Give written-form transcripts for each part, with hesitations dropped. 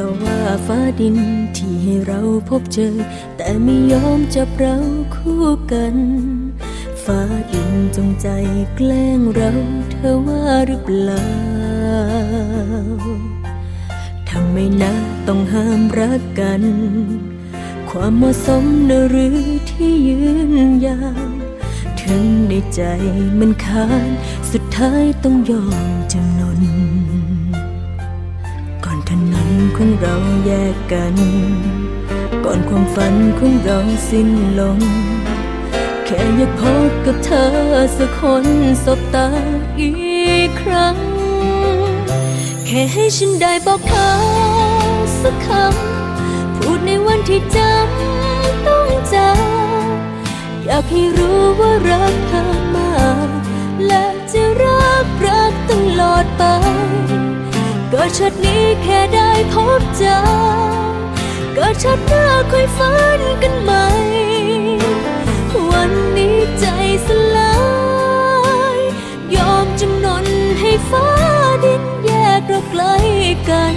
ว่าฟ้าดินที่ให้เราพบเจอแต่ไม่ยอมจับเราคู่กันฟ้าดินจงใจแกล้งเราเธอว่าหรือเปล่าทำไมนะต้องห้ามรักกันความเหมาะสมนะหรือที่ยืนยาวถึงในใจมันค้านสุดท้ายต้องยอมจำนนก่อนถนนของเราแยกกันก่อนความฝันของเราสิ้นลงแค่อยากพบกับเธอสักคนสบตาอีกครั้งแค่ให้ฉันได้บอกเธอสักคำพูดในวันที่จำต้องจากอยากให้รู้ว่ารักเธอมากและจะรักตลอดไปก็ชาตินี้แค่ได้พบเจอก็ชาติหน้าค่อยฝันกันใหม่วันนี้ใจสลายยอมจำนนให้ฟ้าดินแยกเราไกลกัน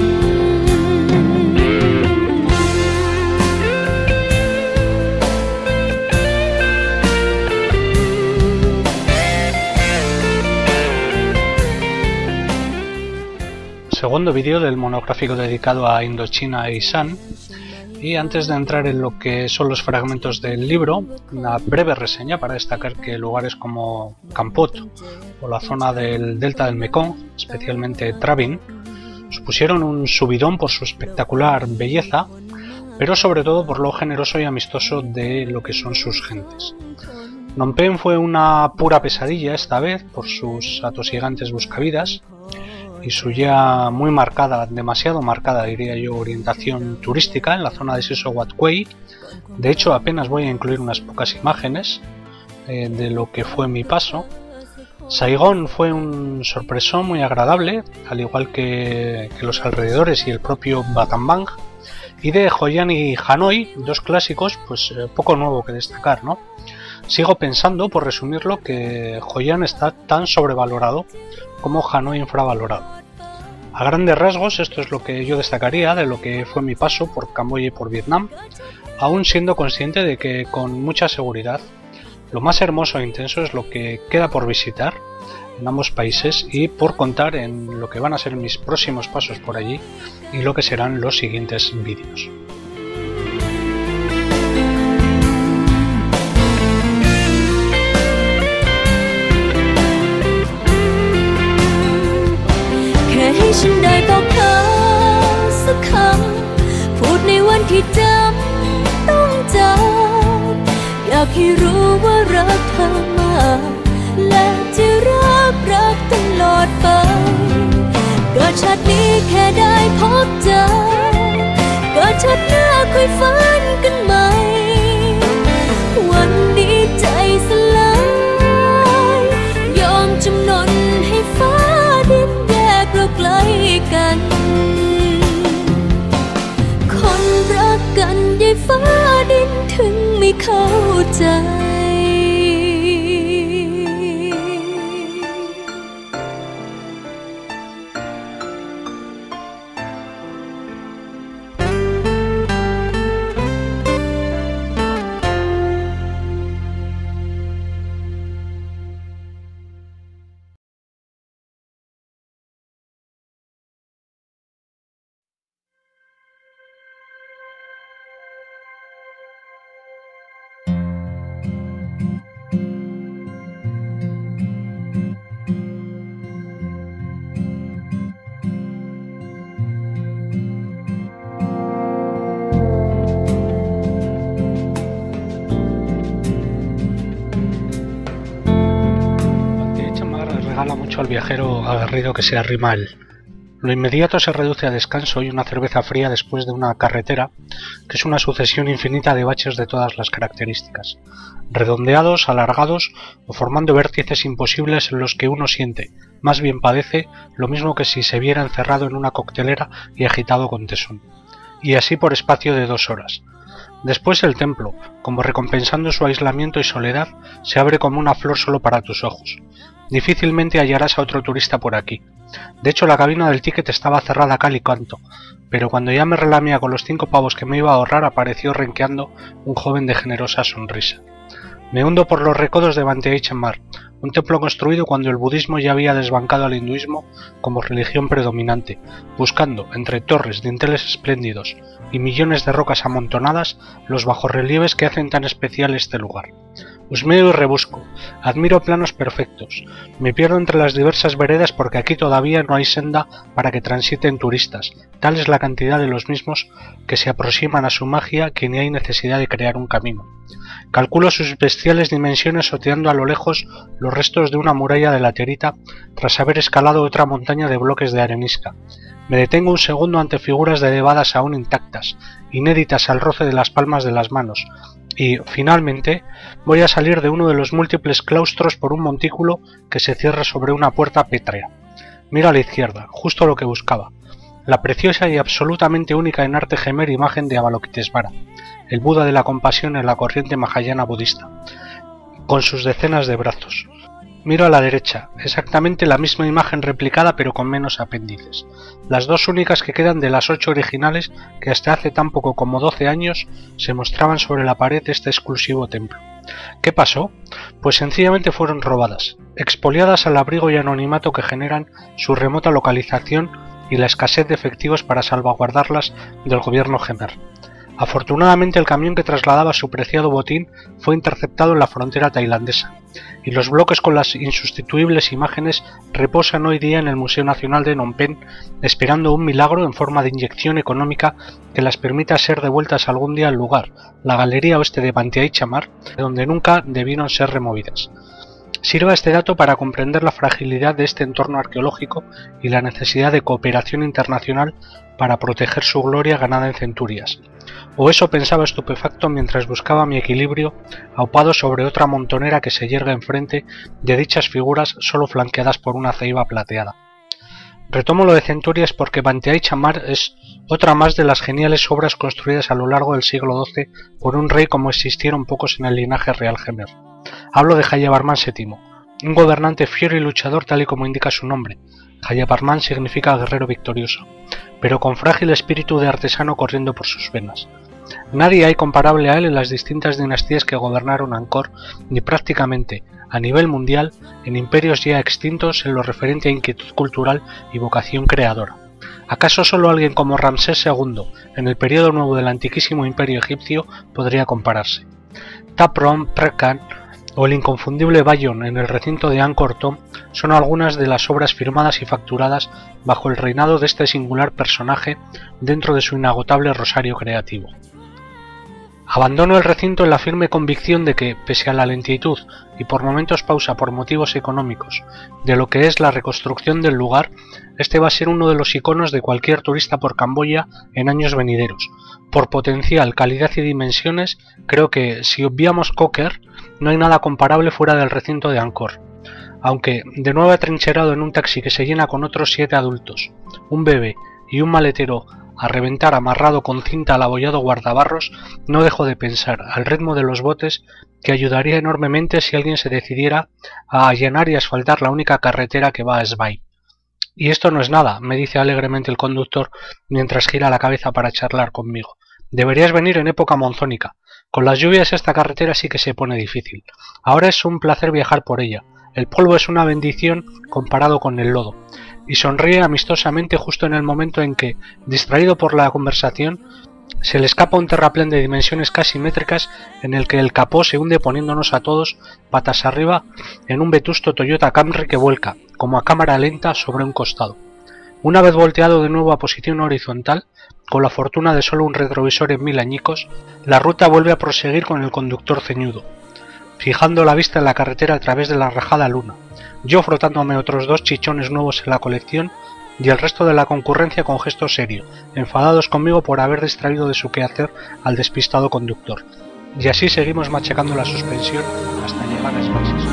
Segundo vídeo del monográfico dedicado a Indochina y Shan. Y antes de entrar en lo que son los fragmentos del libro, una breve reseña para destacar que lugares como Kampot o la zona del delta del Mekong, especialmente Trabin, supusieron un subidón por su espectacular belleza, pero sobre todo por lo generoso y amistoso de lo que son sus gentes. Phnom Penh fue una pura pesadilla esta vez por sus atosigantes buscavidas y su ya muy marcada, demasiado marcada diría yo, orientación turística en la zona de Siso Wat Kuei. De hecho apenas voy a incluir unas pocas imágenes de lo que fue mi paso. Saigón fue un sorpresón muy agradable, al igual que los alrededores y el propio Battambang. Y de Hoi An y Hanoi, dos clásicos, pues poco nuevo que destacar, ¿no? Sigo pensando, por resumirlo, que Hoi An está tan sobrevalorado como Hanoi infravalorado. A grandes rasgos, esto es lo que yo destacaría de lo que fue mi paso por Camboya y por Vietnam, aún siendo consciente de que con mucha seguridad lo más hermoso e intenso es lo que queda por visitar en ambos países y por contar en lo que van a ser mis próximos pasos por allí y lo que serán los siguientes vídeos.ฟ้าดินถึงไม่เข้าใจ Mucho al viajero aguerrido que se arrima a él. Lo inmediato se reduce a descanso y una cerveza fría después de una carretera que es una sucesión infinita de baches de todas las características, redondeados, alargados o formando vértices imposibles en los que uno siente, más bien padece, lo mismo que si se viera encerrado en una coctelera y agitado con tesón. Y así por espacio de 2 horas. Después el templo, como recompensando su aislamiento y soledad, se abre como una flor solo para tus ojos. difícilmente hallarás a otro turista por aquí. De hecho, la cabina del ticket estaba cerrada a cal y canto, pero cuando ya me relamía con los 5 pavos que me iba a ahorrar, apareció renqueando un joven de generosa sonrisa. Me hundo por los recodos de Banteay-Chamar, un templo construido cuando el budismo ya había desbancado al hinduismo como religión predominante, buscando, entre torres, dinteles espléndidos y millones de rocas amontonadas, los bajorrelieves que hacen tan especial este lugar. Husmeo y rebusco, admiro planos perfectos, me pierdo entre las diversas veredas porque aquí todavía no hay senda para que transiten turistas, tal es la cantidad de los mismos que se aproximan a su magia que ni hay necesidad de crear un camino. Calculo sus bestiales dimensiones oteando a lo lejos los restos de una muralla de laterita tras haber escalado otra montaña de bloques de arenisca. Me detengo un segundo ante figuras de nevadas aún intactas, inéditas al roce de las palmas de las manos, y, finalmente, voy a salir de uno de los múltiples claustros por un montículo que se cierra sobre una puerta pétrea. Miro a la izquierda, justo lo que buscaba, la preciosa y absolutamente única en arte gemer imagen de Avalokitesvara, el Buda de la compasión en la corriente mahayana budista, con sus decenas de brazos. Miro a la derecha, exactamente la misma imagen replicada pero con menos apéndices, las dos únicas que quedan de las 8 originales que hasta hace tan poco como 12 años se mostraban sobre la pared de este exclusivo templo. ¿Qué pasó? Pues sencillamente fueron robadas, expoliadas al abrigo y anonimato que generan su remota localización y la escasez de efectivos para salvaguardarlas del gobierno Khmer. Afortunadamente el camión que trasladaba su preciado botín fue interceptado en la frontera tailandesa, y los bloques con las insustituibles imágenes reposan hoy día en el Museo Nacional de Phnom Penh, esperando un milagro en forma de inyección económica que las permita ser devueltas algún día al lugar, la Galería Oeste de Banteay-Chamar, de donde nunca debieron ser removidas. Sirva este dato para comprender la fragilidad de este entorno arqueológico y la necesidad de cooperación internacional para proteger su gloria ganada en centurias. O eso pensaba estupefacto mientras buscaba mi equilibrio, aupado sobre otra montonera que se yerga enfrente de dichas figuras solo flanqueadas por una ceiba plateada. Retomo lo de centurias porque Banteay-Chamar es otra más de las geniales obras construidas a lo largo del siglo XII por un rey como existieron pocos en el linaje real Khmer. Hablo de Jayavarman VII, un gobernante fiero y luchador tal y como indica su nombre. Jayavarman significa guerrero victorioso, pero con frágil espíritu de artesano corriendo por sus venas. Nadie hay comparable a él en las distintas dinastías que gobernaron Angkor, ni prácticamente, a nivel mundial, en imperios ya extintos en lo referente a inquietud cultural y vocación creadora. ¿Acaso solo alguien como Ramsés II, en el periodo nuevo del antiquísimo imperio egipcio, podría compararse? Taprom, Prekan o el inconfundible Bayon en el recinto de Angkor Thom son algunas de las obras firmadas y facturadas bajo el reinado de este singular personaje dentro de su inagotable rosario creativo. Abandono el recinto en la firme convicción de que, pese a la lentitud y por momentos pausa por motivos económicos de lo que es la reconstrucción del lugar, este va a ser uno de los iconos de cualquier turista por Camboya en años venideros. Por potencial, calidad y dimensiones, creo que, si obviamos Koker, no hay nada comparable fuera del recinto de Angkor. Aunque, de nuevo atrincherado en un taxi que se llena con otros 7 adultos, un bebé y un maletero a reventar amarrado con cinta al abollado guardabarros, no dejo de pensar, al ritmo de los botes, que ayudaría enormemente si alguien se decidiera a allanar y asfaltar la única carretera que va a Svay. Y esto no es nada, me dice alegremente el conductor mientras gira la cabeza para charlar conmigo. Deberías venir en época monzónica. Con las lluvias esta carretera sí que se pone difícil. Ahora es un placer viajar por ella. El polvo es una bendición comparado con el lodo. Y sonríe amistosamente justo en el momento en que, distraído por la conversación, se le escapa un terraplén de dimensiones casi métricas en el que el capó se hunde poniéndonos a todos patas arriba en un vetusto Toyota Camry que vuelca, como a cámara lenta, sobre un costado. Una vez volteado de nuevo a posición horizontal, con la fortuna de solo un retrovisor en 1000 añicos, la ruta vuelve a proseguir con el conductor ceñudo, fijando la vista en la carretera a través de la rajada luna, yo frotándome otros 2 chichones nuevos en la colección y el resto de la concurrencia con gesto serio, enfadados conmigo por haber distraído de su quehacer al despistado conductor. Y así seguimos machacando la suspensión hasta llegar a Spices.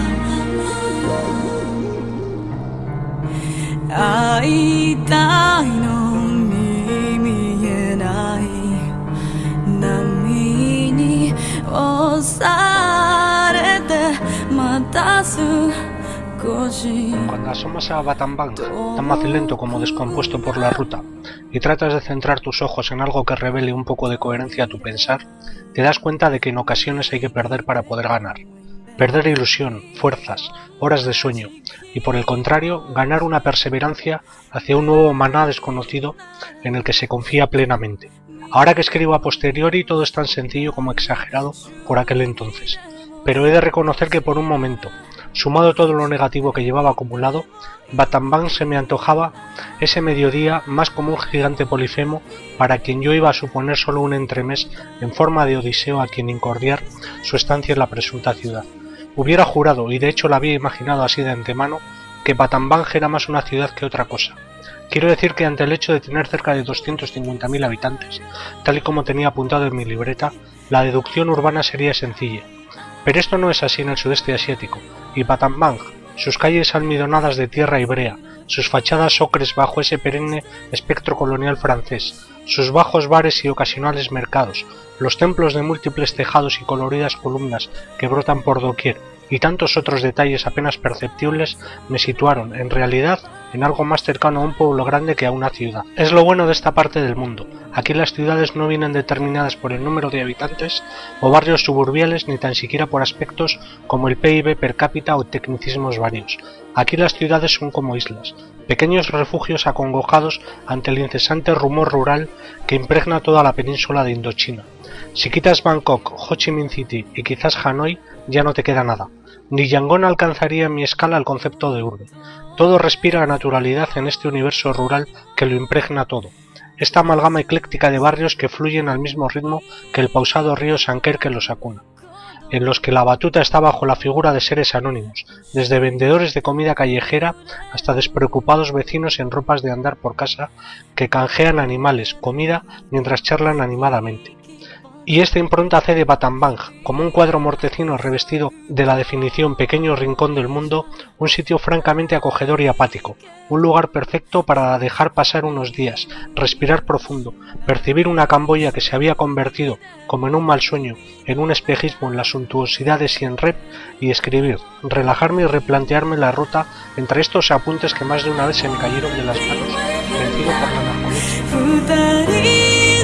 Cuando asomas a Battambang, tan macilento como descompuesto por la ruta, y tratas de centrar tus ojos en algo que revele un poco de coherencia a tu pensar, te das cuenta de que en ocasiones hay que perder para poder ganar. Perder ilusión, fuerzas, horas de sueño, y por el contrario, ganar una perseverancia hacia un nuevo maná desconocido en el que se confía plenamente. Ahora que escribo a posteriori, todo es tan sencillo como exagerado por aquel entonces, pero he de reconocer que por un momento, sumado todo lo negativo que llevaba acumulado, Battambang se me antojaba ese mediodía más como un gigante polifemo para quien yo iba a suponer solo un entremés en forma de Odiseo a quien incordiar su estancia en la presunta ciudad. Hubiera jurado, y de hecho la había imaginado así de antemano, que Battambang era más una ciudad que otra cosa. Quiero decir que ante el hecho de tener cerca de 250.000 habitantes, tal y como tenía apuntado en mi libreta, la deducción urbana sería sencilla. Pero esto no es así en el sudeste asiático, y Battambang, sus calles almidonadas de tierra y brea, sus fachadas ocres bajo ese perenne espectro colonial francés, sus bajos bares y ocasionales mercados, los templos de múltiples tejados y coloridas columnas que brotan por doquier, y tantos otros detalles apenas perceptibles me situaron, en realidad, en algo más cercano a un pueblo grande que a una ciudad. Es lo bueno de esta parte del mundo. Aquí las ciudades no vienen determinadas por el número de habitantes o barrios suburbiales ni tan siquiera por aspectos como el PIB per cápita o tecnicismos varios. Aquí las ciudades son como islas, pequeños refugios acongojados ante el incesante rumor rural que impregna toda la península de Indochina. Si quitas Bangkok, Ho Chi Minh City y quizás Hanoi, ya no te queda nada. Ni Yangon alcanzaría en mi escala el concepto de urbe. Todo respira naturalidad en este universo rural que lo impregna todo. Esta amalgama ecléctica de barrios que fluyen al mismo ritmo que el pausado río Sanquer que los acuna, en los que la batuta está bajo la figura de seres anónimos, desde vendedores de comida callejera hasta despreocupados vecinos en ropas de andar por casa que canjean animales, comida, mientras charlan animadamente. Y esta impronta hace de Battambang, como un cuadro mortecino revestido de la definición pequeño rincón del mundo, un sitio francamente acogedor y apático, un lugar perfecto para dejar pasar unos días, respirar profundo, percibir una Camboya que se había convertido, como en un mal sueño, en un espejismo en las suntuosidades y en rep, y escribir, relajarme y replantearme la ruta entre estos apuntes que más de una vez se me cayeron de las manos, vencido por la narcolepsia.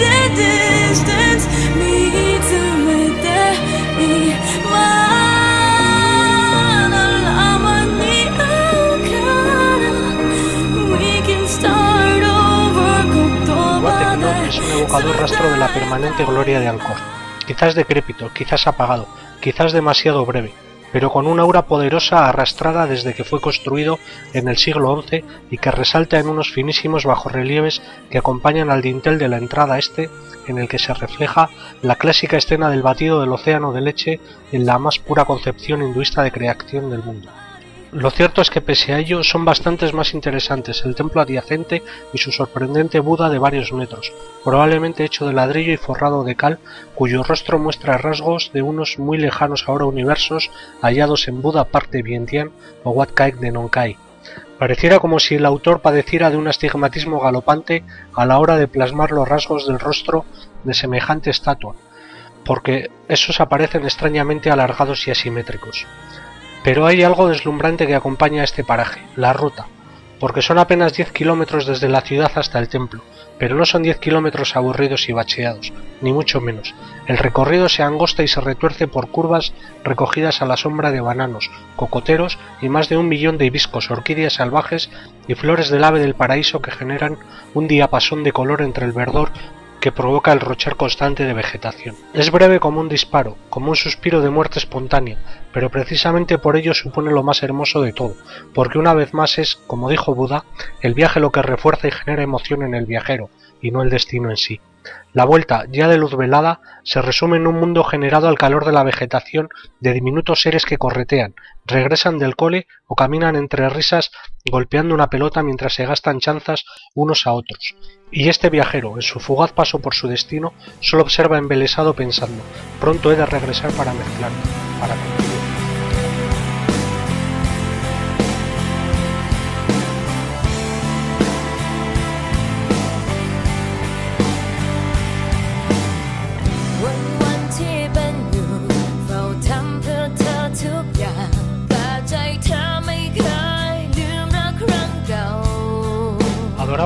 Es un evocador rastro de la permanente gloria de Angkor, quizás decrépito, quizás apagado, quizás demasiado breve, pero con una aura poderosa arrastrada desde que fue construido en el siglo XI y que resalta en unos finísimos bajorrelieves que acompañan al dintel de la entrada este, en el que se refleja la clásica escena del batido del océano de leche en la más pura concepción hinduista de creación del mundo. Lo cierto es que pese a ello son bastantes más interesantes el templo adyacente y su sorprendente Buda de varios metros, probablemente hecho de ladrillo y forrado de cal, cuyo rostro muestra rasgos de unos muy lejanos ahora universos hallados en Buda Park de Vientiane o Wat Kaek de Nong Khai. Pareciera como si el autor padeciera de un astigmatismo galopante a la hora de plasmar los rasgos del rostro de semejante estatua, porque esos aparecen extrañamente alargados y asimétricos. Pero hay algo deslumbrante que acompaña a este paraje, la ruta, porque son apenas 10 kilómetros desde la ciudad hasta el templo, pero no son 10 kilómetros aburridos y bacheados, ni mucho menos. El recorrido se angosta y se retuerce por curvas recogidas a la sombra de bananos, cocoteros y más de 1 millón de hibiscos, orquídeas salvajes y flores del ave del paraíso que generan un diapasón de color entre el verdor que provoca el rochar constante de vegetación. Es breve como un disparo, como un suspiro de muerte espontánea, pero precisamente por ello supone lo más hermoso de todo, porque una vez más es, como dijo Buda, el viaje lo que refuerza y genera emoción en el viajero, y no el destino en sí. La vuelta, ya de luz velada, se resume en un mundo generado al calor de la vegetación de diminutos seres que corretean, regresan del cole o caminan entre risas golpeando una pelota mientras se gastan chanzas unos a otros. Y este viajero, en su fugaz paso por su destino, solo observa embelesado pensando, pronto he de regresar para mezclarme, para concluir.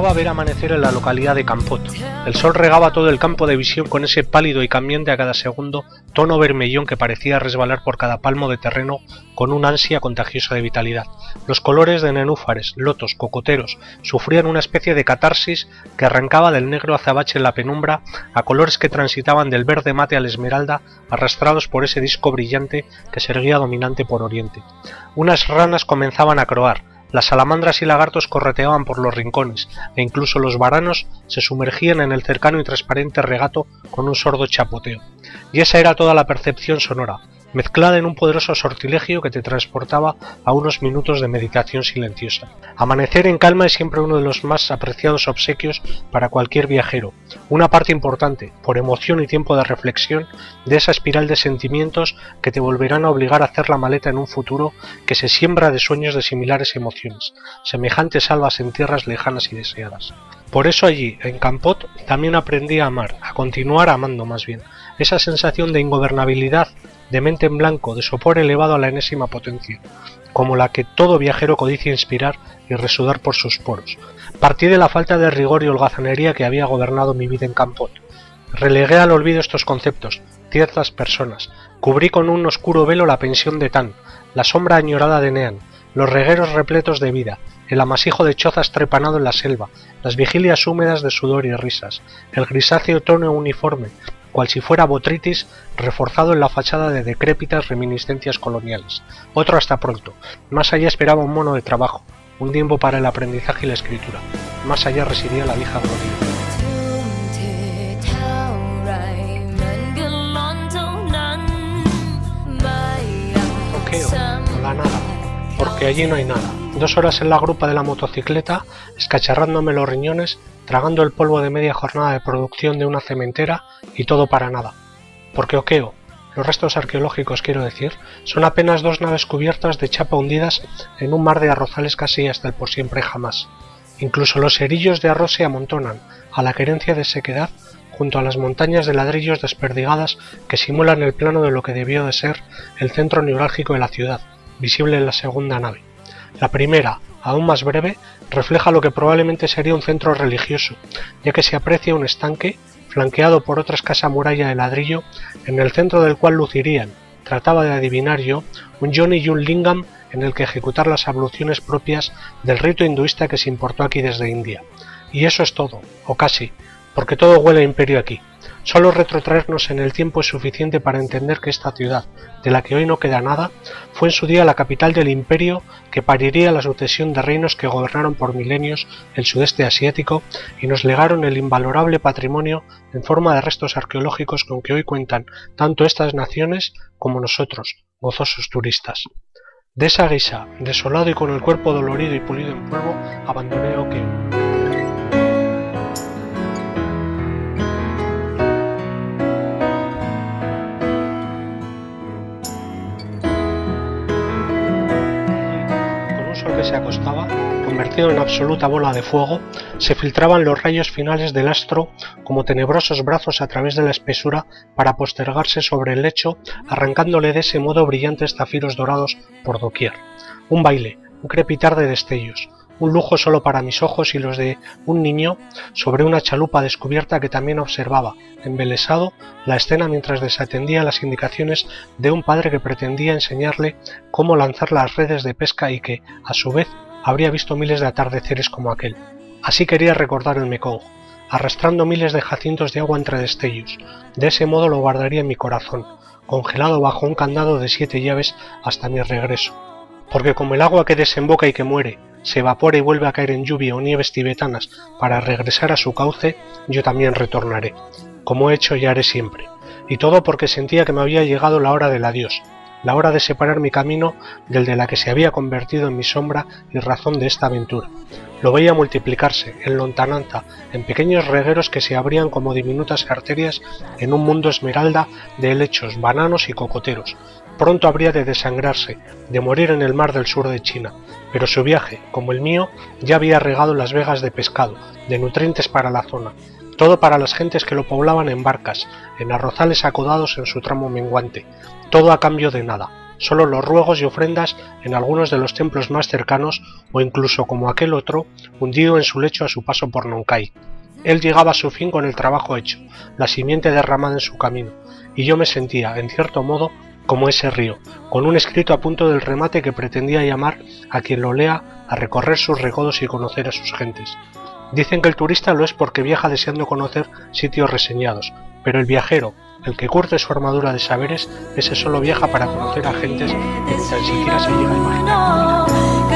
gustaba ver amanecer en la localidad de Campot. El sol regaba todo el campo de visión con ese pálido y cambiante a cada segundo tono vermellón que parecía resbalar por cada palmo de terreno con una ansia contagiosa de vitalidad. Los colores de nenúfares, lotos, cocoteros sufrían una especie de catarsis que arrancaba del negro azabache en la penumbra a colores que transitaban del verde mate al esmeralda, arrastrados por ese disco brillante que se erguía dominante por oriente. Unas ranas comenzaban a croar, las salamandras y lagartos correteaban por los rincones, e incluso los varanos se sumergían en el cercano y transparente regato con un sordo chapoteo. Y esa era toda la percepción sonora, mezclada en un poderoso sortilegio que te transportaba a unos minutos de meditación silenciosa. Amanecer en calma es siempre uno de los más apreciados obsequios para cualquier viajero, una parte importante, por emoción y tiempo de reflexión, de esa espiral de sentimientos que te volverán a obligar a hacer la maleta en un futuro que se siembra de sueños de similares emociones, semejantes albas en tierras lejanas y deseadas. Por eso allí, en Campot, también aprendí a amar, a continuar amando más bien, esa sensación de ingobernabilidad, de mente en blanco, de sopor elevado a la enésima potencia, como la que todo viajero codicia inspirar y resudar por sus poros. Partí de la falta de rigor y holgazanería que había gobernado mi vida en Campot. Relegué al olvido estos conceptos, ciertas personas, cubrí con un oscuro velo la pensión de Tan, la sombra añorada de Nean, los regueros repletos de vida, el amasijo de chozas trepanado en la selva, las vigilias húmedas de sudor y risas, el grisáceo tono uniforme, cual si fuera botritis, reforzado en la fachada de decrépitas reminiscencias coloniales. Otro hasta pronto. Más allá esperaba un mono de trabajo, un tiempo para el aprendizaje y la escritura. Más allá residía la vieja gloria. La nada, porque allí no hay nada. 2 horas en la grupa de la motocicleta, escacharrándome los riñones, tragando el polvo de media jornada de producción de una cementera y todo para nada. Porque Okeo, los restos arqueológicos quiero decir, son apenas 2 naves cubiertas de chapa hundidas en un mar de arrozales casi hasta el por siempre jamás. Incluso los cerillos de arroz se amontonan, a la querencia de sequedad, junto a las montañas de ladrillos desperdigadas que simulan el plano de lo que debió de ser el centro neurálgico de la ciudad, visible en la segunda nave. La primera, aún más breve, refleja lo que probablemente sería un centro religioso, ya que se aprecia un estanque, flanqueado por otra escasa muralla de ladrillo, en el centro del cual lucirían, trataba de adivinar yo, un yoni y un lingam en el que ejecutar las abluciones propias del rito hinduista que se importó aquí desde India. Y eso es todo, o casi, porque todo huele a imperio aquí. Solo retrotraernos en el tiempo es suficiente para entender que esta ciudad, de la que hoy no queda nada, fue en su día la capital del imperio que pariría la sucesión de reinos que gobernaron por milenios el sudeste asiático y nos legaron el invalorable patrimonio en forma de restos arqueológicos con que hoy cuentan tanto estas naciones como nosotros, gozosos turistas. De esa guisa, desolado y con el cuerpo dolorido y pulido en polvo, abandoné Okeo. Que se acostaba, convertido en absoluta bola de fuego, se filtraban los rayos finales del astro como tenebrosos brazos a través de la espesura para postergarse sobre el lecho, arrancándole de ese modo brillantes zafiros dorados por doquier. Un baile, un crepitar de destellos, un lujo solo para mis ojos y los de un niño sobre una chalupa descubierta que también observaba, embelesado, la escena mientras desatendía las indicaciones de un padre que pretendía enseñarle cómo lanzar las redes de pesca y que, a su vez, habría visto miles de atardeceres como aquel. Así quería recordar el Mekong, arrastrando miles de jacintos de agua entre destellos. De ese modo lo guardaría en mi corazón, congelado bajo un candado de 7 llaves hasta mi regreso. Porque como el agua que desemboca y que muere, se evapora y vuelve a caer en lluvia o nieves tibetanas para regresar a su cauce, yo también retornaré, como he hecho y haré siempre. Y todo porque sentía que me había llegado la hora del adiós, la hora de separar mi camino del de la que se había convertido en mi sombra y razón de esta aventura. Lo veía multiplicarse, en lontananza, en pequeños regueros que se abrían como diminutas arterias en un mundo esmeralda de helechos, bananos y cocoteros. Pronto habría de desangrarse, de morir en el mar del sur de China, pero su viaje, como el mío, ya había regado las vegas de pescado, de nutrientes para la zona, todo para las gentes que lo poblaban en barcas, en arrozales acodados en su tramo menguante, todo a cambio de nada, solo los ruegos y ofrendas en algunos de los templos más cercanos o incluso como aquel otro, hundido en su lecho a su paso por Nonkai. Él llegaba a su fin con el trabajo hecho, la simiente derramada en su camino, y yo me sentía, en cierto modo, como ese río, con un escrito a punto del remate que pretendía llamar a quien lo lea a recorrer sus recodos y conocer a sus gentes. Dicen que el turista lo es porque viaja deseando conocer sitios reseñados, pero el viajero, el que curte su armadura de saberes, ese solo viaja para conocer a gentes que ni tan siquiera se llega a imaginar.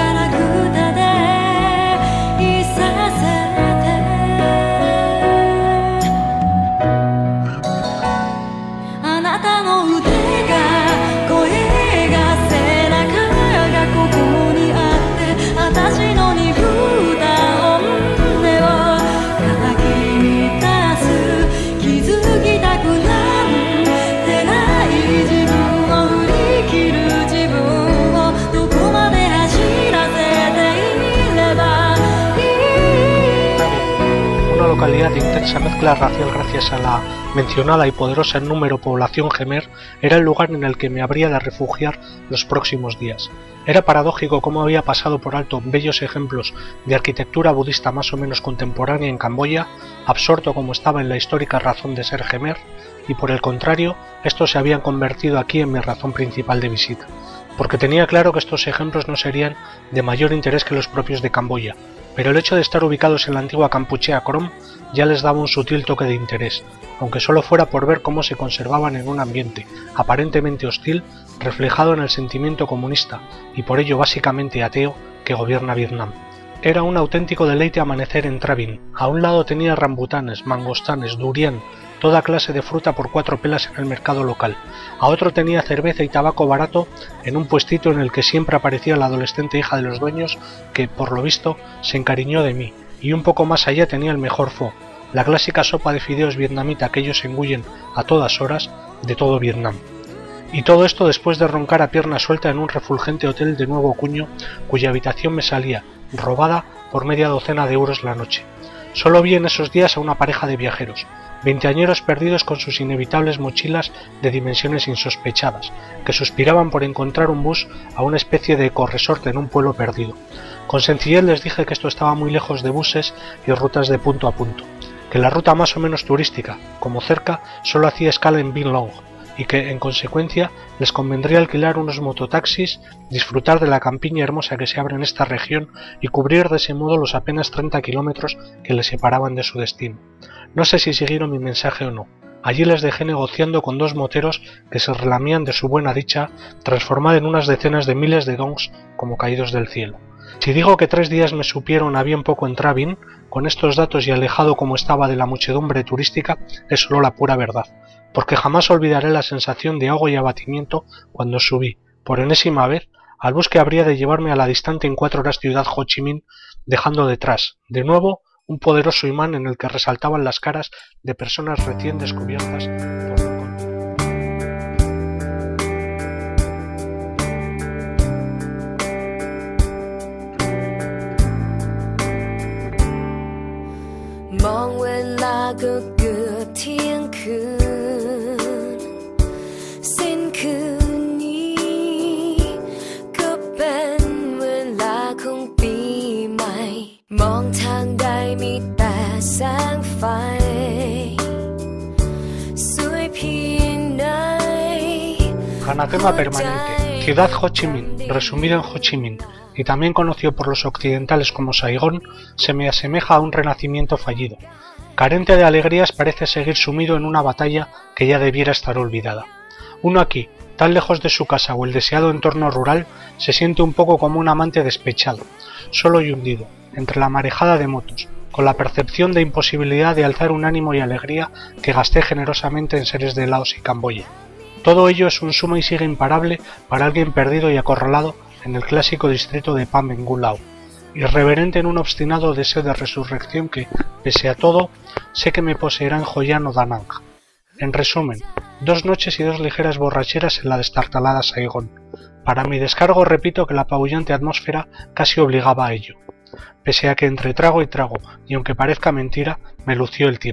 Localidad de intensa mezcla racial gracias a la mencionada y poderosa en número población Jemer, era el lugar en el que me habría de refugiar los próximos días. Era paradójico cómo había pasado por alto bellos ejemplos de arquitectura budista más o menos contemporánea en Camboya, absorto como estaba en la histórica razón de ser Jemer, y por el contrario, estos se habían convertido aquí en mi razón principal de visita, porque tenía claro que estos ejemplos no serían de mayor interés que los propios de Camboya, pero el hecho de estar ubicados en la antigua Kampuchea Krom ya les daba un sutil toque de interés, aunque solo fuera por ver cómo se conservaban en un ambiente aparentemente hostil, reflejado en el sentimiento comunista y por ello básicamente ateo que gobierna Vietnam. Era un auténtico deleite amanecer en Tra Vinh. A un lado tenía rambutanes, mangostanes, durian, toda clase de fruta por 4 pelas en el mercado local. A otro tenía cerveza y tabaco barato en un puestito en el que siempre aparecía la adolescente hija de los dueños que, por lo visto, se encariñó de mí, y un poco más allá tenía el mejor pho, la clásica sopa de fideos vietnamita que ellos engullen a todas horas de todo Vietnam. Y todo esto después de roncar a pierna suelta en un refulgente hotel de nuevo cuño cuya habitación me salía robada por media docena de euros la noche. Solo vi en esos días a una pareja de viajeros, veinteañeros perdidos con sus inevitables mochilas de dimensiones insospechadas, que suspiraban por encontrar un bus a una especie de ecoresort en un pueblo perdido. Con sencillez les dije que esto estaba muy lejos de buses y rutas de punto a punto, que la ruta más o menos turística, como cerca, solo hacía escala en Vinh Long, y que, en consecuencia, les convendría alquilar unos mototaxis, disfrutar de la campiña hermosa que se abre en esta región y cubrir de ese modo los apenas 30 kilómetros que les separaban de su destino. No sé si siguieron mi mensaje o no. Allí les dejé negociando con 2 moteros que se relamían de su buena dicha, transformada en unas decenas de miles de dongs como caídos del cielo. Si digo que 3 días me supieron a bien poco en Tra Vinh, con estos datos y alejado como estaba de la muchedumbre turística, es solo la pura verdad, porque jamás olvidaré la sensación de ahogo y abatimiento cuando subí, por enésima vez, al bus que habría de llevarme a la distante en 4 horas ciudad Ho Chi Minh, dejando detrás, de nuevo, un poderoso imán en el que resaltaban las caras de personas recién descubiertas por lo Anatema permanente, ciudad Ho Chi Minh, resumido en Ho Chi Minh, y también conocido por los occidentales como Saigón, se me asemeja a un renacimiento fallido. Carente de alegrías parece seguir sumido en una batalla que ya debiera estar olvidada. Uno aquí, tan lejos de su casa o el deseado entorno rural, se siente un poco como un amante despechado, solo y hundido, entre la marejada de motos, con la percepción de imposibilidad de alzar un ánimo y alegría que gasté generosamente en seres de Laos y Camboya. Todo ello es un suma y sigue imparable para alguien perdido y acorralado en el clásico distrito de Pham Ngu Lao, irreverente en un obstinado deseo de resurrección que, pese a todo, sé que me poseerá en Hoi An o Da Nang. En resumen, 2 noches y 2 ligeras borracheras en la destartalada Saigón. Para mi descargo repito que la apabullante atmósfera casi obligaba a ello. Pese a que entre trago y trago, y aunque parezca mentira, me lució el tiempo,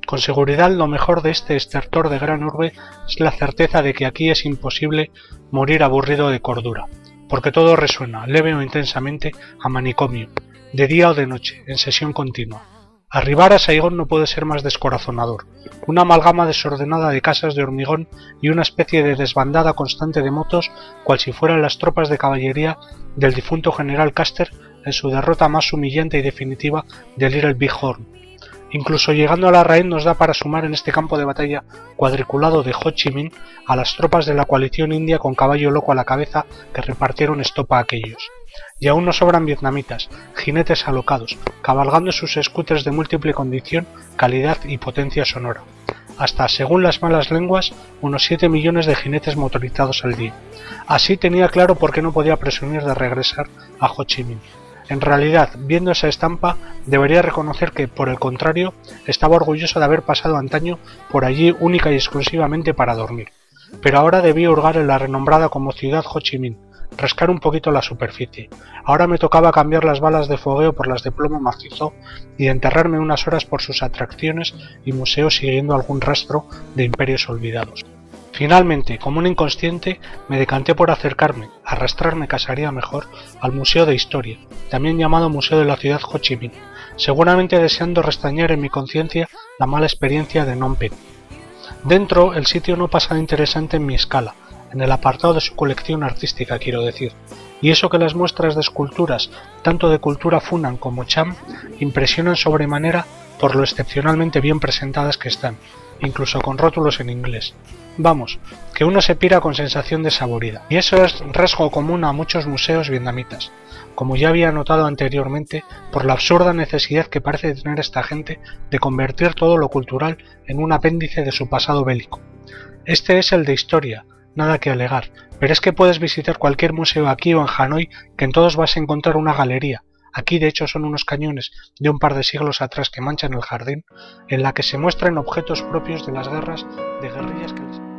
Con seguridad lo mejor de este estertor de gran urbe es la certeza de que aquí es imposible morir aburrido de cordura, porque todo resuena, leve o intensamente, a manicomio, de día o de noche, en sesión continua. Arribar a Saigón no puede ser más descorazonador, una amalgama desordenada de casas de hormigón y una especie de desbandada constante de motos, cual si fueran las tropas de caballería del difunto general Custer en su derrota más humillante y definitiva de Little Big Horn. Incluso llegando a la raíz nos da para sumar en este campo de batalla cuadriculado de Ho Chi Minh a las tropas de la coalición india con caballo loco a la cabeza que repartieron estopa a aquellos. Y aún nos sobran vietnamitas, jinetes alocados, cabalgando sus scooters de múltiple condición, calidad y potencia sonora. Hasta, según las malas lenguas, unos 7 millones de jinetes motorizados al día. Así tenía claro por qué no podía presumir de regresar a Ho Chi Minh. En realidad, viendo esa estampa, debería reconocer que, por el contrario, estaba orgulloso de haber pasado antaño por allí única y exclusivamente para dormir. Pero ahora debía hurgar en la renombrada como ciudad Ho Chi Minh, rascar un poquito la superficie. Ahora me tocaba cambiar las balas de fogueo por las de plomo macizo y enterrarme unas horas por sus atracciones y museos siguiendo algún rastro de imperios olvidados. Finalmente, como un inconsciente, me decanté por acercarme, arrastrarme casaría mejor, al Museo de Historia, también llamado Museo de la Ciudad Ho Chi Minh, seguramente deseando restañar en mi conciencia la mala experiencia de Phnom Penh. Dentro, el sitio no pasa de interesante en mi escala, en el apartado de su colección artística quiero decir, y eso que las muestras de esculturas, tanto de cultura Funan como Cham, impresionan sobremanera por lo excepcionalmente bien presentadas que están, incluso con rótulos en inglés. Vamos, que uno se pira con sensación desaborida, y eso es rasgo común a muchos museos vietnamitas, como ya había notado anteriormente por la absurda necesidad que parece tener esta gente de convertir todo lo cultural en un apéndice de su pasado bélico. Este es el de historia, nada que alegar, pero es que puedes visitar cualquier museo aquí o en Hanoi que en todos vas a encontrar una galería. Aquí de hecho son unos cañones de un par de siglos atrás que manchan el jardín, en la que se muestran objetos propios de las guerras de guerrillas que les...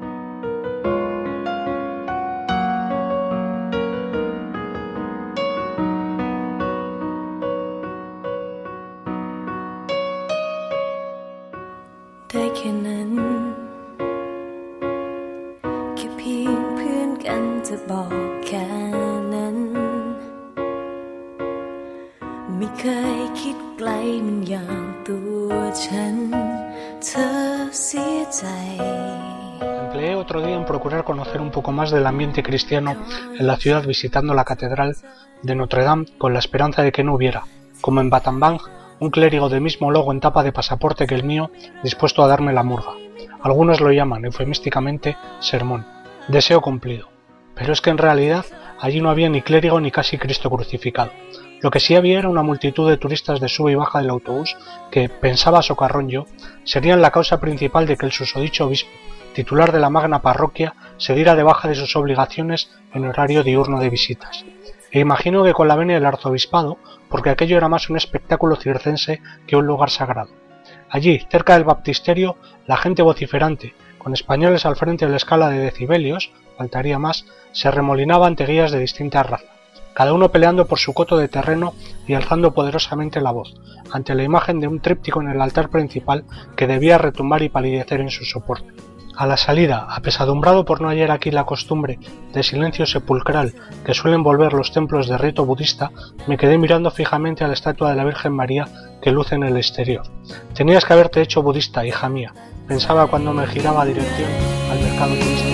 Empleé otro día en procurar conocer un poco más del ambiente cristiano en la ciudad visitando la catedral de Notre Dame con la esperanza de que no hubiera, como en Battambang, un clérigo del mismo logo en tapa de pasaporte que el mío dispuesto a darme la murga. Algunos lo llaman eufemísticamente sermón. Deseo cumplido. Pero es que en realidad allí no había ni clérigo ni casi Cristo crucificado. Lo que sí había era una multitud de turistas de sube y baja del autobús que, pensaba socarrón yo, serían la causa principal de que el susodicho obispo, titular de la magna parroquia, se diera de baja de sus obligaciones en horario diurno de visitas. E imagino que con la venia del arzobispado, porque aquello era más un espectáculo circense que un lugar sagrado. Allí, cerca del baptisterio, la gente vociferante, con españoles al frente de la escala de decibelios, faltaría más, se remolinaba ante guías de distinta raza, cada uno peleando por su coto de terreno y alzando poderosamente la voz, ante la imagen de un tríptico en el altar principal que debía retumbar y palidecer en su soporte. A la salida, apesadumbrado por no hallar aquí la costumbre de silencio sepulcral que suelen volver los templos de rito budista, me quedé mirando fijamente a la estatua de la Virgen María que luce en el exterior. Tenías que haberte hecho budista, hija mía, pensaba cuando me giraba dirección al mercado turístico.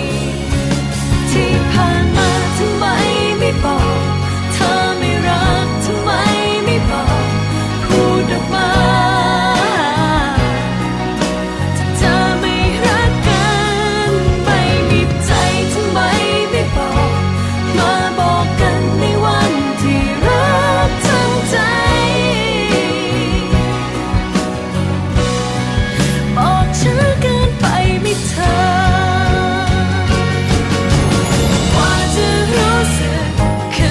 What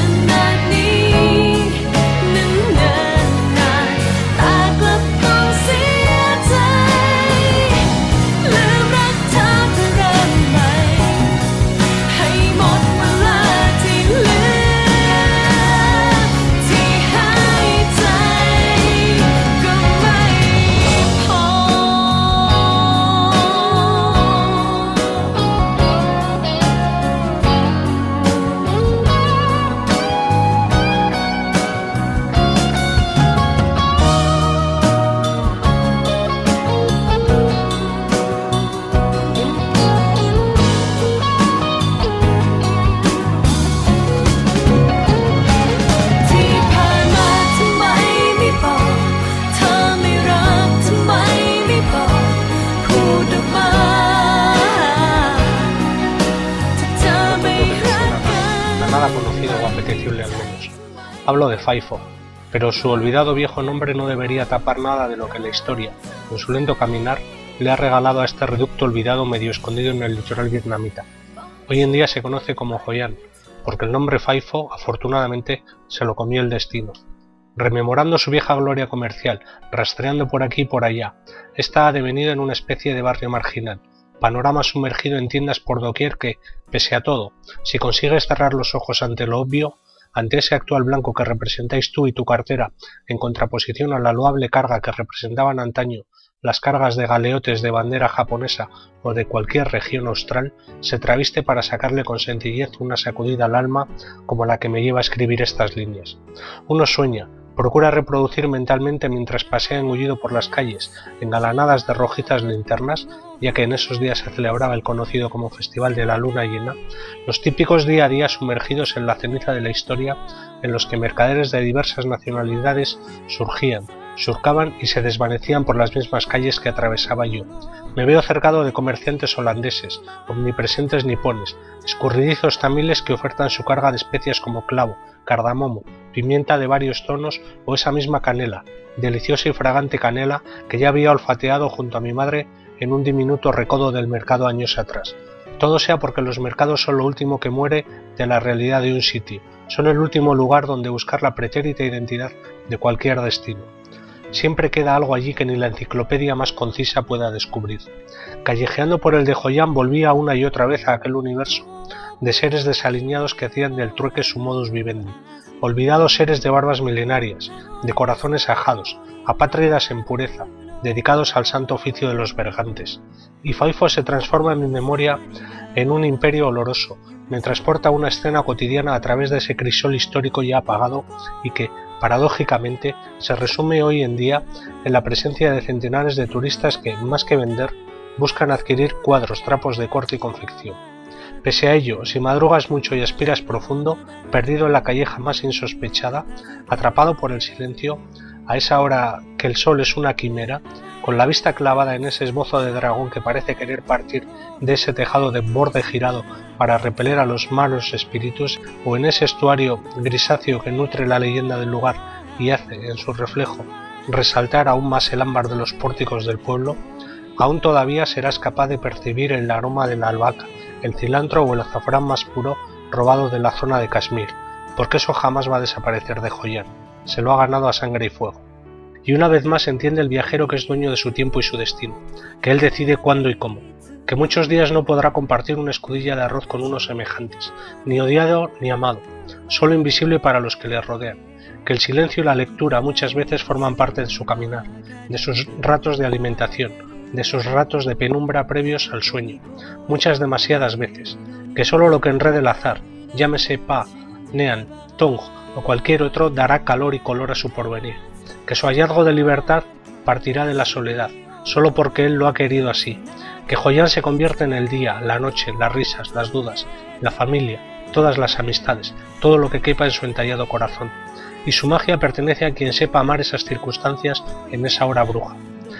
al menos. Hablo de Faifo, pero su olvidado viejo nombre no debería tapar nada de lo que la historia, en su lento caminar, le ha regalado a este reducto olvidado medio escondido en el litoral vietnamita. Hoy en día se conoce como Hoi An, porque el nombre Faifo, afortunadamente, se lo comió el destino. Rememorando su vieja gloria comercial, rastreando por aquí y por allá, está devenido en una especie de barrio marginal, panorama sumergido en tiendas por doquier que, pese a todo, si consigues cerrar los ojos ante lo obvio, ante ese actual blanco que representáis tú y tu cartera, en contraposición a la loable carga que representaban antaño las cargas de galeotes de bandera japonesa o de cualquier región austral, se traviste para sacarle con sencillez una sacudida al alma como la que me lleva a escribir estas líneas. Uno sueña, procura reproducir mentalmente mientras pasea engullido por las calles, engalanadas de rojizas linternas, ya que en esos días se celebraba el conocido como Festival de la Luna Llena, los típicos día a día sumergidos en la ceniza de la historia, en los que mercaderes de diversas nacionalidades surgían, surcaban y se desvanecían por las mismas calles que atravesaba yo. Me veo cercado de comerciantes holandeses, omnipresentes nipones, escurridizos tamiles que ofertan su carga de especias como clavo, cardamomo, pimienta de varios tonos o esa misma canela, deliciosa y fragante canela que ya había olfateado junto a mi madre en un diminuto recodo del mercado años atrás. Todo sea porque los mercados son lo último que muere de la realidad de un sitio, son el último lugar donde buscar la pretérita identidad de cualquier destino. Siempre queda algo allí que ni la enciclopedia más concisa pueda descubrir. Callejeando por el de Hoi An volvía una y otra vez a aquel universo de seres desaliñados que hacían del trueque su modus vivendi, olvidados seres de barbas milenarias, de corazones ajados, apátridas en pureza, dedicados al santo oficio de los bergantes. Y Faifo se transforma en mi memoria en un imperio oloroso, me transporta a una escena cotidiana a través de ese crisol histórico ya apagado y que, paradójicamente, se resume hoy en día en la presencia de centenares de turistas que, más que vender, buscan adquirir cuadros, trapos de corte y confección. Pese a ello, si madrugas mucho y aspiras profundo, perdido en la calleja más insospechada, atrapado por el silencio, a esa hora que el sol es una quimera, con la vista clavada en ese esbozo de dragón que parece querer partir de ese tejado de borde girado para repeler a los malos espíritus, o en ese estuario grisáceo que nutre la leyenda del lugar y hace, en su reflejo, resaltar aún más el ámbar de los pórticos del pueblo, aún todavía serás capaz de percibir el aroma de la albahaca, el cilantro o el azafrán más puro robado de la zona de Kashmir, porque eso jamás va a desaparecer de Hoi An, se lo ha ganado a sangre y fuego. Y una vez más entiende el viajero que es dueño de su tiempo y su destino, que él decide cuándo y cómo, que muchos días no podrá compartir una escudilla de arroz con unos semejantes, ni odiado ni amado, solo invisible para los que le rodean, que el silencio y la lectura muchas veces forman parte de su caminar, de sus ratos de alimentación, de sus ratos de penumbra previos al sueño, muchas demasiadas veces, que solo lo que enrede el azar, llámese Pa, Nean, Tong o cualquier otro, dará calor y color a su porvenir, que su hallazgo de libertad partirá de la soledad, solo porque él lo ha querido así, que Hoi An se convierte en el día, la noche, las risas, las dudas, la familia, todas las amistades, todo lo que quepa en su entallado corazón, y su magia pertenece a quien sepa amar esas circunstancias en esa hora bruja,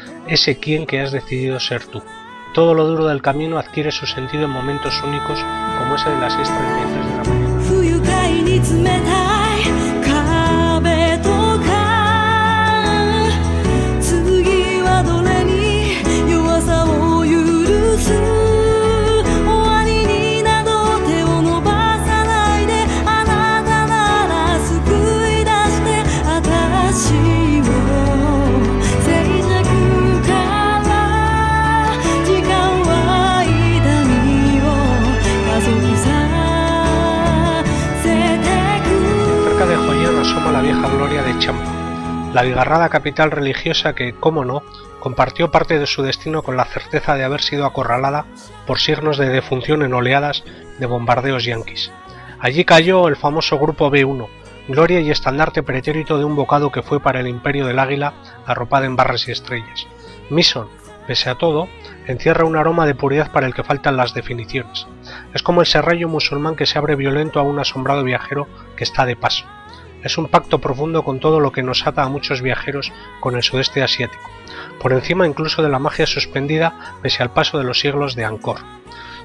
ese quien que has decidido ser tú. Todo lo duro del camino adquiere su sentido en momentos únicos como ese de las 6:33 de la mañana. cerca de Hoi An asoma la vieja gloria de Champa, la abigarrada capital religiosa que, cómo no, compartió parte de su destino con la certeza de haber sido acorralada por signos de defunción en oleadas de bombardeos yanquis. Allí cayó el famoso Grupo B1, gloria y estandarte pretérito de un bocado que fue para el imperio del águila arropada en barras y estrellas. Mission, pese a todo, encierra un aroma de puridad para el que faltan las definiciones. Es como el serrallo musulmán que se abre violento a un asombrado viajero que está de paso. Es un pacto profundo con todo lo que nos ata a muchos viajeros con el sudeste asiático, por encima incluso de la magia suspendida pese al paso de los siglos de Angkor.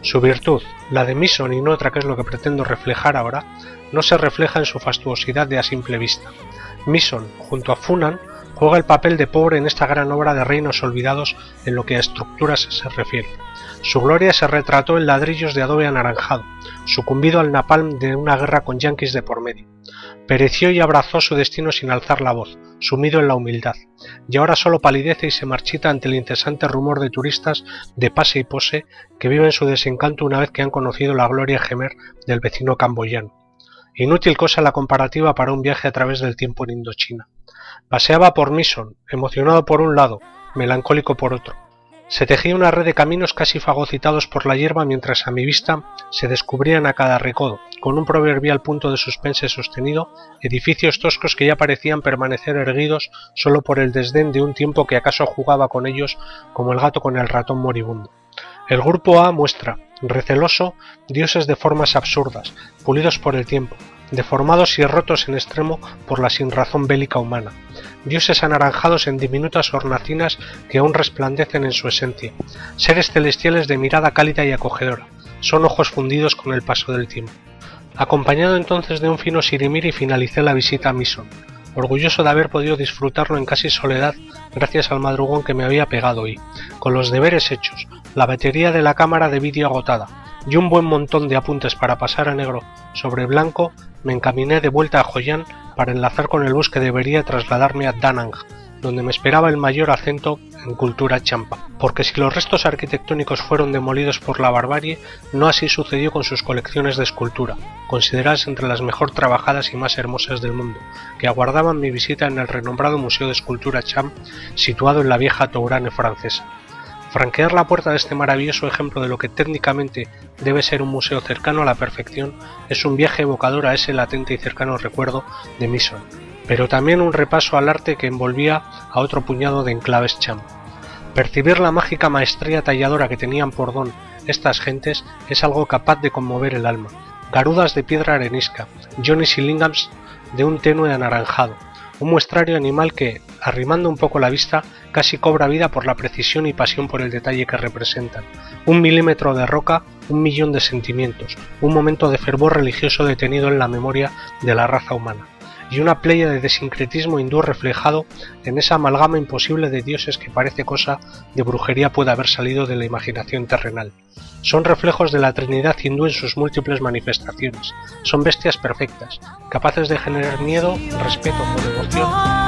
Su virtud, la de Mison y no otra que es lo que pretendo reflejar ahora, no se refleja en su fastuosidad de a simple vista. Mison, junto a Funan, juega el papel de pobre en esta gran obra de reinos olvidados en lo que a estructuras se refiere. Su gloria se retrató en ladrillos de adobe anaranjado, sucumbido al napalm de una guerra con yanquis de por medio. Pereció y abrazó su destino sin alzar la voz, sumido en la humildad, y ahora solo palidece y se marchita ante el incesante rumor de turistas de pase y pose que viven su desencanto una vez que han conocido la gloria gemer del vecino camboyano. Inútil cosa la comparativa para un viaje a través del tiempo en Indochina. Paseaba por Mison, emocionado por un lado, melancólico por otro. Se tejía una red de caminos casi fagocitados por la hierba mientras a mi vista se descubrían a cada recodo, con un proverbial punto de suspense sostenido, edificios toscos que ya parecían permanecer erguidos solo por el desdén de un tiempo que acaso jugaba con ellos como el gato con el ratón moribundo. El grupo A muestra, receloso, dioses de formas absurdas, pulidos por el tiempo, deformados y rotos en extremo por la sinrazón bélica humana, dioses anaranjados en diminutas hornacinas que aún resplandecen en su esencia, seres celestiales de mirada cálida y acogedora, son ojos fundidos con el paso del tiempo. Acompañado entonces de un fino sirimiri finalicé la visita a Mison, orgulloso de haber podido disfrutarlo en casi soledad gracias al madrugón que me había pegado y, con los deberes hechos, la batería de la cámara de vídeo agotada y un buen montón de apuntes para pasar a negro sobre blanco, me encaminé de vuelta a Hoi An para enlazar con el bus que debería trasladarme a Da Nang, donde me esperaba el mayor acento en cultura champa, porque si los restos arquitectónicos fueron demolidos por la barbarie, no así sucedió con sus colecciones de escultura, consideradas entre las mejor trabajadas y más hermosas del mundo, que aguardaban mi visita en el renombrado Museo de Escultura Cham, situado en la vieja Tourane francesa. Franquear la puerta de este maravilloso ejemplo de lo que técnicamente debe ser un museo cercano a la perfección es un viaje evocador a ese latente y cercano recuerdo de Mison, pero también un repaso al arte que envolvía a otro puñado de enclaves Cham. Percibir la mágica maestría talladora que tenían por don estas gentes es algo capaz de conmover el alma. Garudas de piedra arenisca, jonis y lingams de un tenue anaranjado, un muestrario animal que, arrimando un poco la vista, casi cobra vida por la precisión y pasión por el detalle que representan. 1 milímetro de roca, 1.000.000 de sentimientos, un momento de fervor religioso detenido en la memoria de la raza humana, y una playa de desincretismo hindú reflejado en esa amalgama imposible de dioses que parece cosa de brujería puede haber salido de la imaginación terrenal. Son reflejos de la Trinidad hindú en sus múltiples manifestaciones. Son bestias perfectas, capaces de generar miedo, respeto o devoción.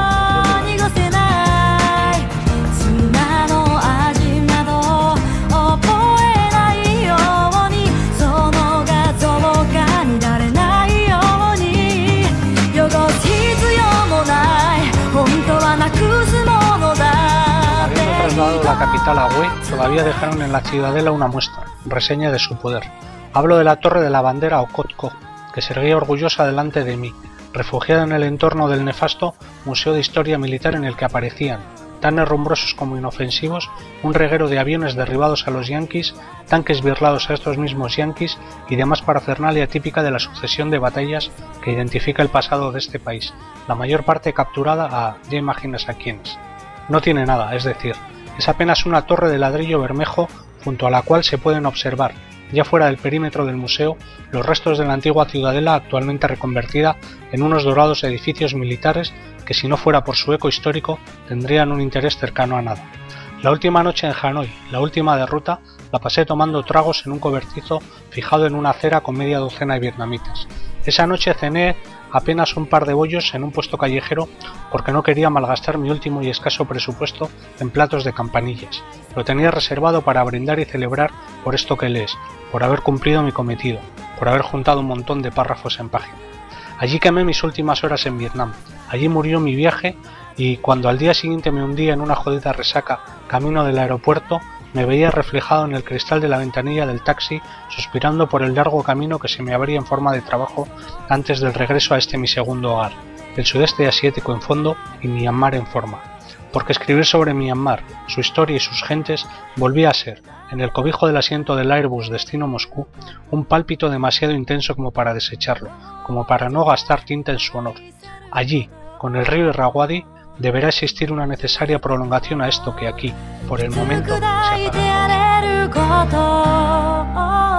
Habiendo trasladado la capital a Hue, todavía dejaron en la ciudadela una muestra, reseña de su poder. Hablo de la torre de la bandera o Kotko, que se erguía orgullosa delante de mí, refugiada en el entorno del nefasto Museo de Historia Militar en el que aparecían, tan herrumbrosos como inofensivos, un reguero de aviones derribados a los yanquis, tanques birlados a estos mismos yanquis y demás parafernalia típica de la sucesión de batallas que identifica el pasado de este país, la mayor parte capturada a ya imaginas a quiénes. No tiene nada, es decir, es apenas una torre de ladrillo bermejo junto a la cual se pueden observar, ya fuera del perímetro del museo, los restos de la antigua ciudadela actualmente reconvertida en unos dorados edificios militares que si no fuera por su eco histórico tendrían un interés cercano a nada. La última noche en Hanoi, la última de ruta, la pasé tomando tragos en un cobertizo fijado en una acera con media docena de vietnamitas. Esa noche cené apenas un par de bollos en un puesto callejero porque no quería malgastar mi último y escaso presupuesto en platos de campanillas. Lo tenía reservado para brindar y celebrar por esto que lees, por haber cumplido mi cometido, por haber juntado un montón de párrafos en página. Allí quemé mis últimas horas en Vietnam, allí murió mi viaje y cuando al día siguiente me hundía en una jodida resaca camino del aeropuerto, me veía reflejado en el cristal de la ventanilla del taxi, suspirando por el largo camino que se me abría en forma de trabajo antes del regreso a este mi segundo hogar, el sudeste asiático en fondo y Myanmar en forma. Porque escribir sobre Myanmar, su historia y sus gentes volvía a ser, en el cobijo del asiento del Airbus destino Moscú, un pálpito demasiado intenso como para desecharlo, como para no gastar tinta en su honor. Allí, con el río Irrawaddy, deberá existir una necesaria prolongación a esto que aquí, por el momento, se apaga.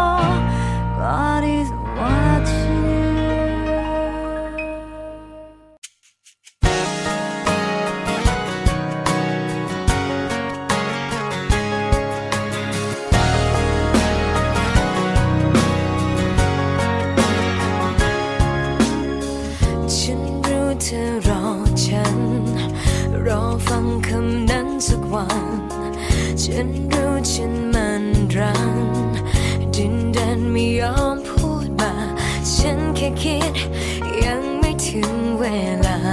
คิดยังไม่ถึงเวลา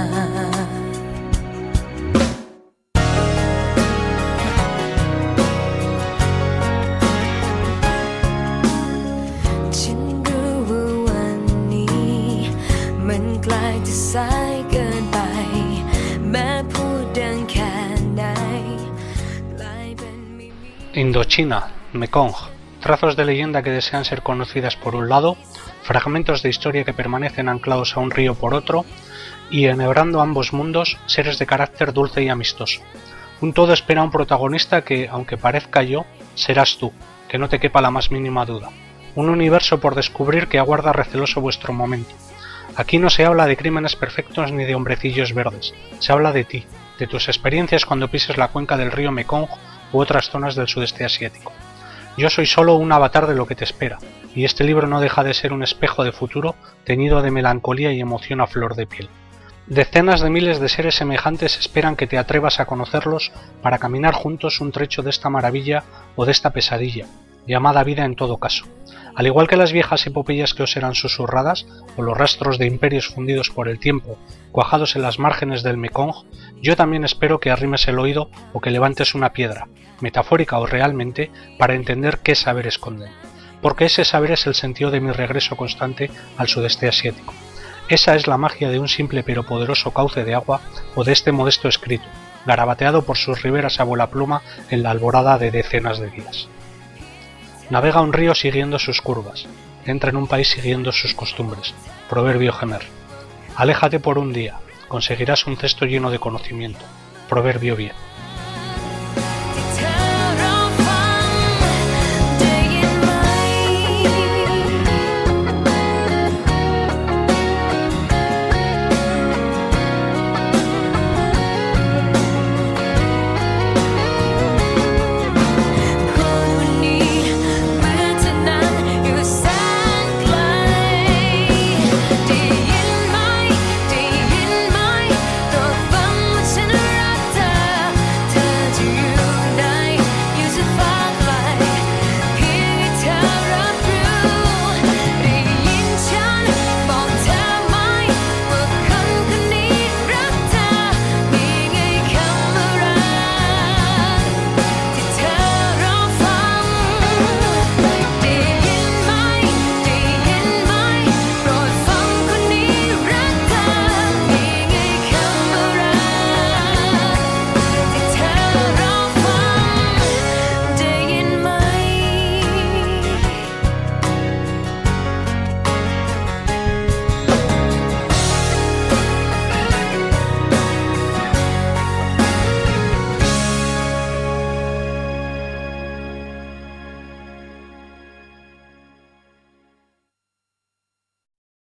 ฉันรู้ว่าวันนี้มันกลายจะสายเกินไปแม้พูดดังแค่ไหนกลายเป็นไม่มี Indochina, Mekong. Trazos de leyenda que desean ser conocidas por un lado, fragmentos de historia que permanecen anclados a un río por otro, y enhebrando ambos mundos, seres de carácter dulce y amistoso. Un todo espera a un protagonista que, aunque parezca yo, serás tú, que no te quepa la más mínima duda. Un universo por descubrir que aguarda receloso vuestro momento. Aquí no se habla de crímenes perfectos ni de hombrecillos verdes, se habla de ti, de tus experiencias cuando pises la cuenca del río Mekong u otras zonas del sudeste asiático. Yo soy solo un avatar de lo que te espera, y este libro no deja de ser un espejo de futuro teñido de melancolía y emoción a flor de piel. Decenas de miles de seres semejantes esperan que te atrevas a conocerlos para caminar juntos un trecho de esta maravilla o de esta pesadilla, llamada vida en todo caso. Al igual que las viejas epopeyas que os eran susurradas, o los rastros de imperios fundidos por el tiempo, cuajados en las márgenes del Mekong, yo también espero que arrimes el oído o que levantes una piedra, metafórica o realmente, para entender qué saber esconden. Porque ese saber es el sentido de mi regreso constante al sudeste asiático. Esa es la magia de un simple pero poderoso cauce de agua o de este modesto escrito, garabateado por sus riberas a vuelapluma en la alborada de decenas de días. Navega un río siguiendo sus curvas, entra en un país siguiendo sus costumbres. Proverbio Gemer. Aléjate por un día, conseguirás un cesto lleno de conocimiento. Proverbio Vie.